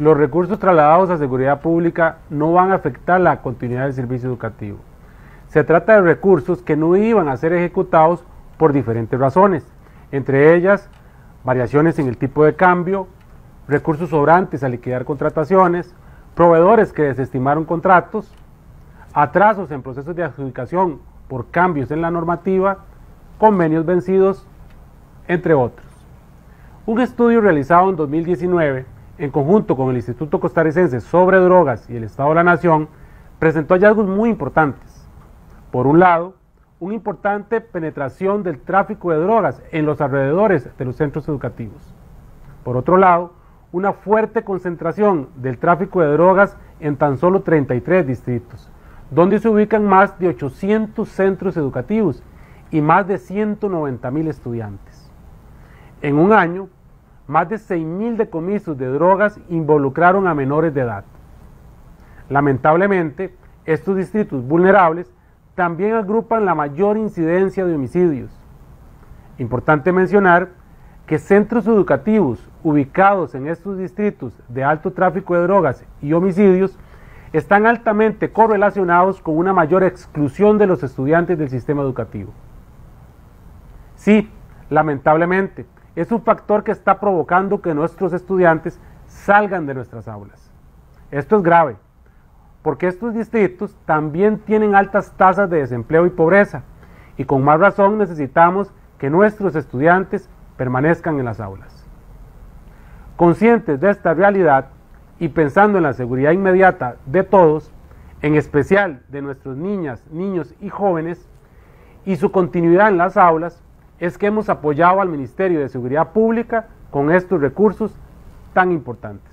los recursos trasladados a seguridad pública no van a afectar la continuidad del servicio educativo. Se trata de recursos que no iban a ser ejecutados por diferentes razones, entre ellas variaciones en el tipo de cambio, recursos sobrantes a liquidar contrataciones, proveedores que desestimaron contratos, atrasos en procesos de adjudicación por cambios en la normativa, convenios vencidos, entre otros. Un estudio realizado en 2019, en conjunto con el Instituto Costarricense sobre Drogas y el Estado de la Nación, presentó hallazgos muy importantes. Por un lado, una importante penetración del tráfico de drogas en los alrededores de los centros educativos. Por otro lado, una fuerte concentración del tráfico de drogas en tan solo 33 distritos, donde se ubican más de 800 centros educativos y más de 190.000 estudiantes. En un año, más de 6.000 decomisos de drogas involucraron a menores de edad. Lamentablemente, estos distritos vulnerables también agrupan la mayor incidencia de homicidios. Importante mencionar que centros educativos ubicados en estos distritos de alto tráfico de drogas y homicidios están altamente correlacionados con una mayor exclusión de los estudiantes del sistema educativo. Sí, lamentablemente, es un factor que está provocando que nuestros estudiantes salgan de nuestras aulas. Esto es grave, porque estos distritos también tienen altas tasas de desempleo y pobreza, y con más razón necesitamos que nuestros estudiantes permanezcan en las aulas. Conscientes de esta realidad y pensando en la seguridad inmediata de todos, en especial de nuestras niñas, niños y jóvenes, y su continuidad en las aulas, es que hemos apoyado al Ministerio de Seguridad Pública con estos recursos tan importantes.